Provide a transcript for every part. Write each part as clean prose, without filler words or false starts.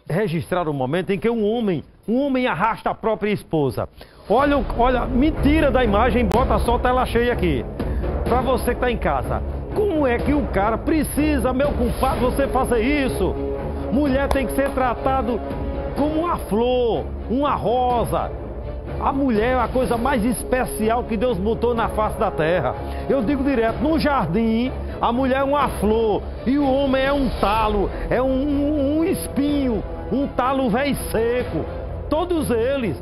registrar o momento em que um homem arrasta a própria esposa. Olha, me tira da imagem, bota só a tela cheia aqui. Pra você que está em casa, como é que o cara precisa, meu compadre, você fazer isso? Mulher tem que ser tratado como uma flor, uma rosa. A mulher é a coisa mais especial que Deus botou na face da terra. Eu digo direto, no jardim, a mulher é uma flor e o homem é um talo, é um espinho, um talo velho seco. Todos eles,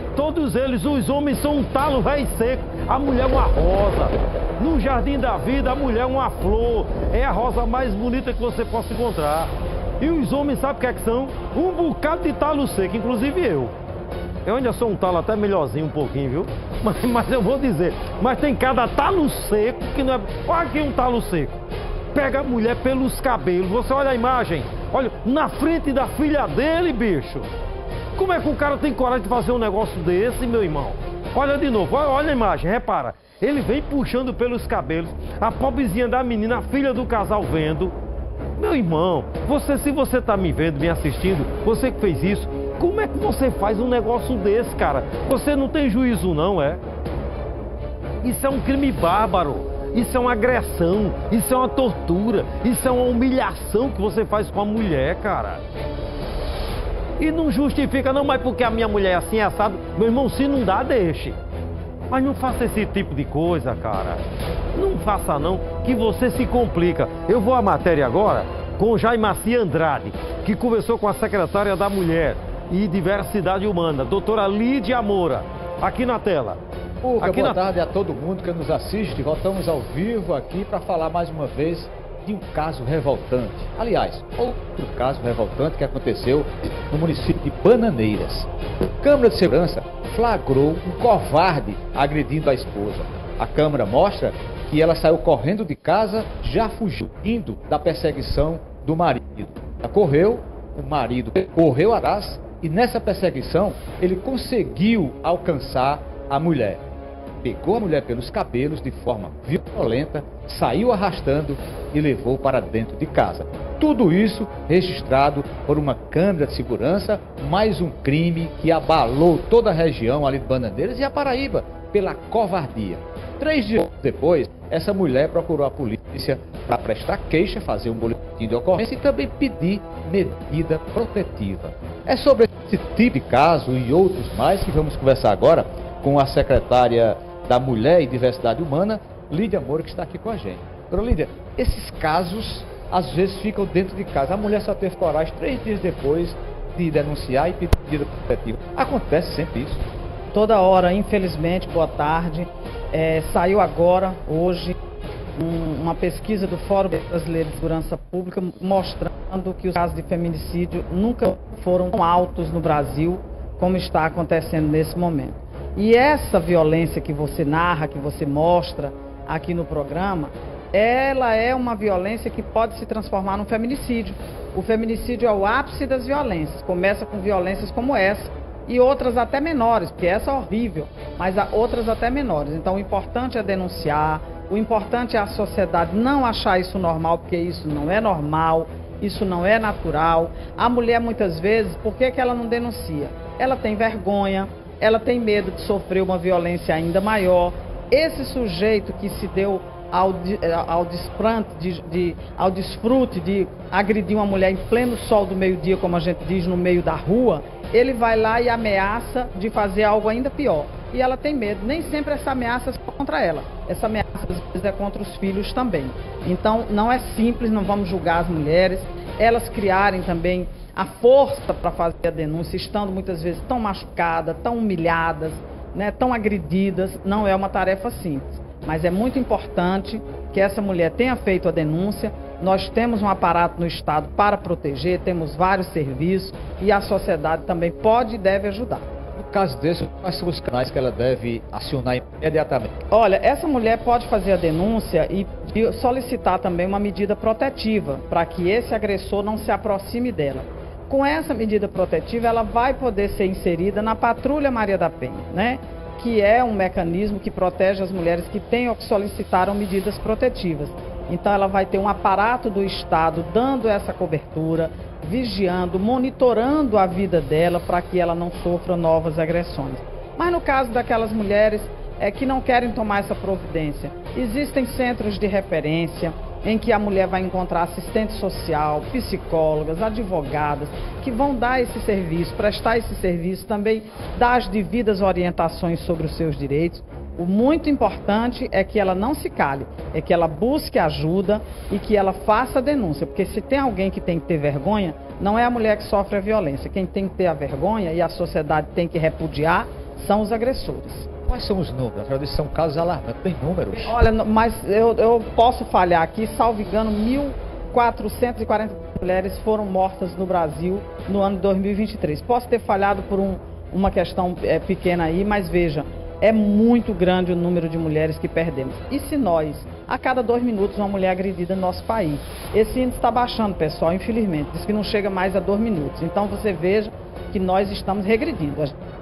os homens são um talo velho seco, a mulher é uma rosa. No jardim da vida, a mulher é uma flor, é a rosa mais bonita que você possa encontrar. E os homens, sabe o que é que são? Um bocado de talo seco, inclusive eu. Eu ainda sou um talo até melhorzinho um pouquinho, viu? Mas eu vou dizer, mas tem cada talo seco que não é... Olha aqui um talo seco. Pega a mulher pelos cabelos, você olha a imagem, olha, na frente da filha dele, bicho. Como é que o cara tem coragem de fazer um negócio desse, meu irmão? Olha de novo, olha a imagem, repara. Ele vem puxando pelos cabelos, a pobrezinha da menina, a filha do casal vendo. Meu irmão, se você tá me vendo, me assistindo, você que fez isso, como é que você faz um negócio desse, cara? Você não tem juízo não, é? Isso é um crime bárbaro, isso é uma agressão, isso é uma tortura, isso é uma humilhação que você faz com a mulher, cara. E não justifica não, mas porque a minha mulher é assim, assado. Meu irmão, se não dá, deixe. Mas não faça esse tipo de coisa, cara. Não faça não, que você se complica. Eu vou à matéria agora com Jaimaci Andrade, que conversou com a secretária da Mulher e Diversidade Humana, doutora Lídia Moura, aqui na tela. Boa tarde a todo mundo que nos assiste. Voltamos ao vivo aqui para falar mais uma vez de um caso revoltante. Aliás, outro caso revoltante que aconteceu no município de Bananeiras. A Câmara de Segurança flagrou um covarde agredindo a esposa. A câmera mostra que ela saiu correndo de casa, já fugindo da perseguição do marido. O marido correu atrás e nessa perseguição ele conseguiu alcançar a mulher. Pegou a mulher pelos cabelos de forma violenta, saiu arrastando e levou para dentro de casa. Tudo isso registrado por uma câmera de segurança, mais um crime que abalou toda a região ali de Bananeiras e a Paraíba pela covardia. 3 dias depois, essa mulher procurou a polícia para prestar queixa, fazer um boletim de ocorrência e também pedir medida protetiva. É sobre esse tipo de caso e outros mais que vamos conversar agora com a secretária da Mulher e Diversidade Humana, Lídia Moura, que está aqui com a gente. Dona Lídia, esses casos às vezes ficam dentro de casa. A mulher só teve coragem 3 dias depois de denunciar e pedir medida protetiva. Acontece sempre isso? Toda hora, infelizmente. Boa tarde. Saiu agora, hoje, uma pesquisa do Fórum Brasileiro de Segurança Pública mostrando que os casos de feminicídio nunca foram tão altos no Brasil como está acontecendo nesse momento. E essa violência que você narra, que você mostra aqui no programa, ela é uma violência que pode se transformar num feminicídio. O feminicídio é o ápice das violências, começa com violências como essa e outras até menores, porque essa é horrível, mas há outras até menores. Então o importante é denunciar, o importante é a sociedade não achar isso normal, porque isso não é normal, isso não é natural. A mulher muitas vezes, por que ela não denuncia? Ela tem vergonha, ela tem medo de sofrer uma violência ainda maior. Esse sujeito que se deu ao desfrute de agredir uma mulher em pleno sol do meio-dia, como a gente diz, no meio da rua, ele vai lá e ameaça de fazer algo ainda pior. E ela tem medo. Nem sempre essa ameaça é só contra ela. Essa ameaça, às vezes, é contra os filhos também. Então, não é simples, não vamos julgar as mulheres. Elas criarem também a força para fazer a denúncia, estando muitas vezes tão machucadas, tão humilhadas, né, tão agredidas, não é uma tarefa simples. Mas é muito importante que essa mulher tenha feito a denúncia. Nós temos um aparato no Estado para proteger, temos vários serviços e a sociedade também pode e deve ajudar. No caso desse, quais são os canais que ela deve acionar imediatamente? Olha, essa mulher pode fazer a denúncia e solicitar também uma medida protetiva para que esse agressor não se aproxime dela. Com essa medida protetiva, ela vai poder ser inserida na Patrulha Maria da Penha, né? Que é um mecanismo que protege as mulheres que tenham ou que solicitaram medidas protetivas. Então ela vai ter um aparato do Estado dando essa cobertura, vigiando, monitorando a vida dela para que ela não sofra novas agressões. Mas no caso daquelas mulheres que não querem tomar essa providência, existem centros de referência em que a mulher vai encontrar assistente social, psicólogas, advogadas, que vão dar esse serviço, prestar esse serviço, também dar as devidas orientações sobre os seus direitos. O muito importante é que ela não se cale, é que ela busque ajuda e que ela faça a denúncia, porque se tem alguém que tem que ter vergonha, não é a mulher que sofre a violência. Quem tem que ter a vergonha e a sociedade tem que repudiar são os agressores. Quais são os números? Afinal, esses são casos alarmantes, tem números? Olha, mas eu posso falhar aqui, salvo engano, 1.440 mulheres foram mortas no Brasil no ano de 2023. Posso ter falhado por uma questão pequena aí, mas veja, é muito grande o número de mulheres que perdemos. E se nós, a cada 2 minutos, uma mulher agredida no nosso país? Esse índice está baixando, pessoal, infelizmente. Diz que não chega mais a 2 minutos. Então você veja que nós estamos regredindo.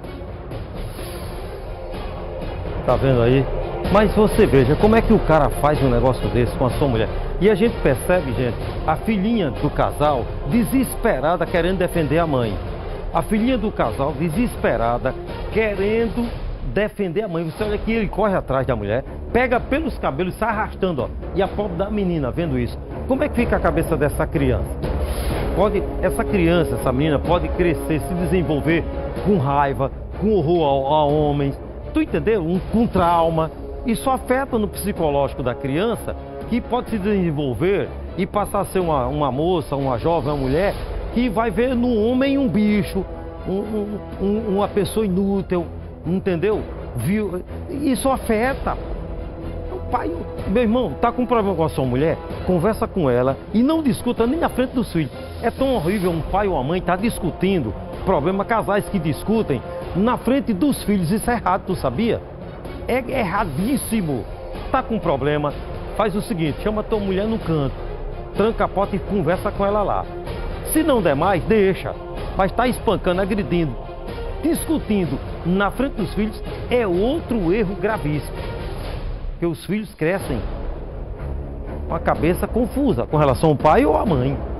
Tá vendo aí? Mas você veja, como é que o cara faz um negócio desse com a sua mulher? E a gente percebe, gente, a filhinha do casal desesperada querendo defender a mãe. A filhinha do casal desesperada querendo defender a mãe. Você olha que ele corre atrás da mulher, pega pelos cabelos e sai arrastando, ó. E a pobre da menina vendo isso. Como é que fica a cabeça dessa criança? Essa criança, essa menina pode crescer, se desenvolver com raiva, com horror a homens. Tu entendeu? Com trauma. Isso afeta no psicológico da criança, que pode se desenvolver e passar a ser uma moça, uma jovem, uma mulher, que vai ver no homem um bicho, uma pessoa inútil, entendeu? Isso afeta. O pai, meu irmão, tá com problema com a sua mulher? Conversa com ela e não discuta nem na frente dos filhos. É tão horrível um pai ou uma mãe estar discutindo, casais que discutem na frente dos filhos. Isso é errado, tu sabia? É erradíssimo. Tá com problema, faz o seguinte, chama tua mulher no canto, tranca a porta e conversa com ela lá. Se não der mais, deixa. Mas tá espancando, agredindo, discutindo na frente dos filhos é outro erro gravíssimo. Porque os filhos crescem com a cabeça confusa com relação ao pai ou à mãe.